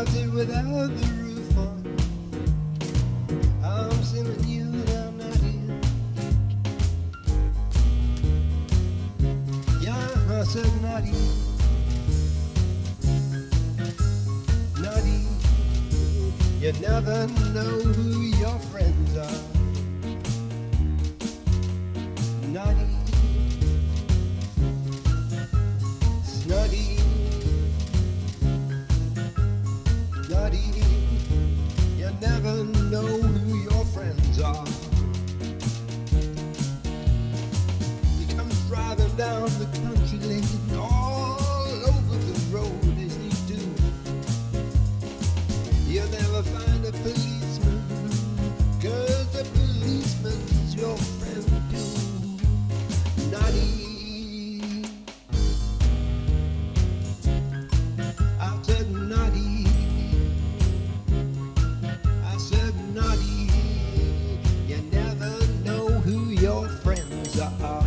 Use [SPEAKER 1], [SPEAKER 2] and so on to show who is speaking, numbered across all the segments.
[SPEAKER 1] closet without the roof on. I'm sending you down Noddy. Yeah, I said Noddy. Noddy, you never know who your friends are. Noddy, Snoddy, Noddy, you never know who your friends are. He comes driving down the country lane, all over the road as you do. You'll never find a policeman, 'cause the policeman's your friend too. Noddy, I said Noddy, I said Noddy, you never know who your friends are.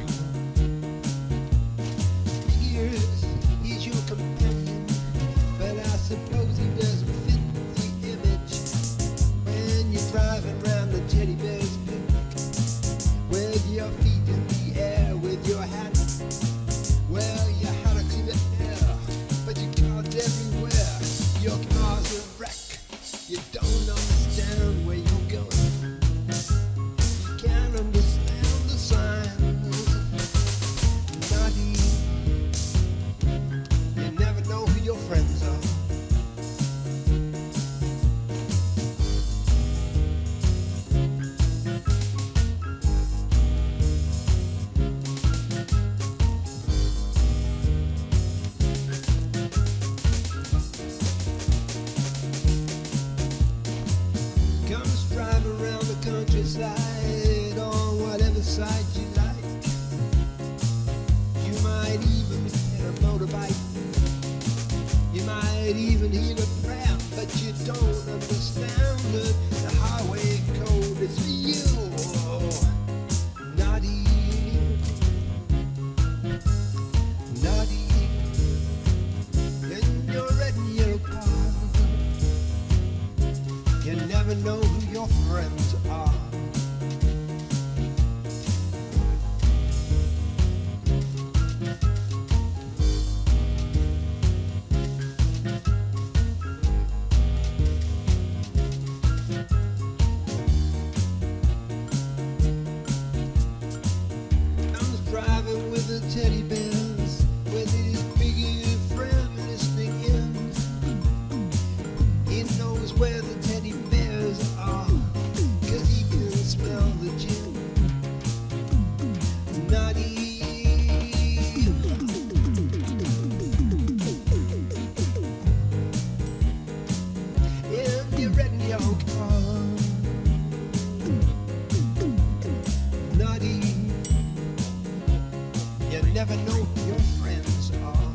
[SPEAKER 1] He's your companion, but I suppose he doesn't fit the image when you're driving around the teddy bear's peak with your feet in the air with your hat. Well, you had a clear air, but your car's everywhere. Your car's a wreck. You don't understand where you're going. You can't understand the signs. Noddy, you never know who your friends are. Comes drive around the countryside on whatever side you like. You might even hit a motorbike. You might even hit a tram, but you don't understand that the highway code is for you. Noddy, Noddy, in your red and yellow car. You never know who your friends are. Comes driving with the teddy bears, with his big friend listening in. He knows where the teddy bears are, 'cause he can smell the gin. Noddy, in your red and yellow car. Noddy, you never know who your friends are.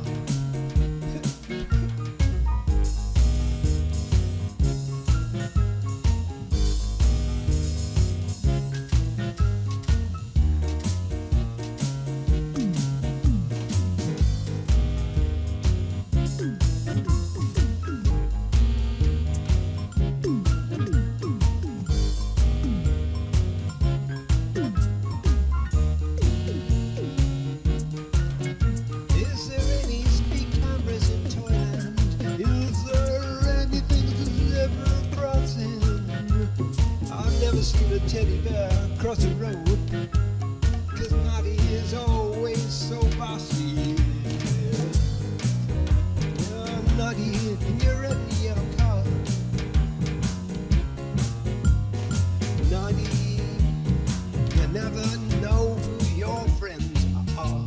[SPEAKER 1] Is there any speed cameras in Toyland? Is there anything zebra crossing? I've never seen a teddy bear cross the road, 'cause Noddy is always so bossy. Noddy in your red and yellow car. Noddy, you never know who your friends are.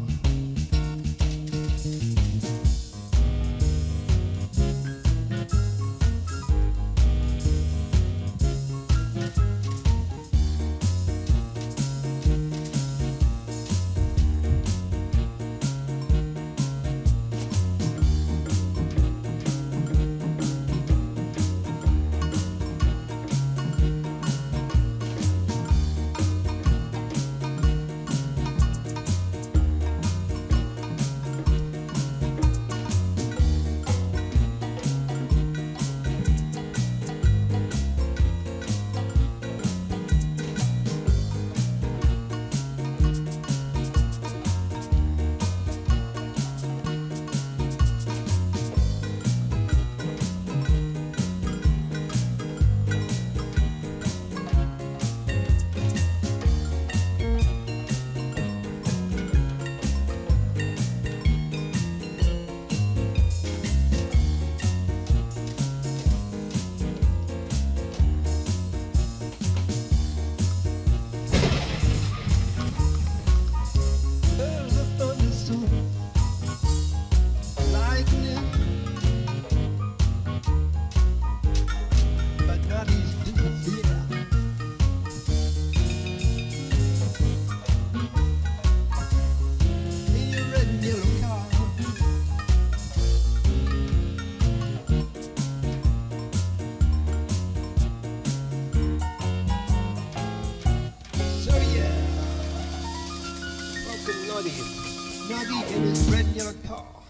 [SPEAKER 1] Noddy in his red and yellow car.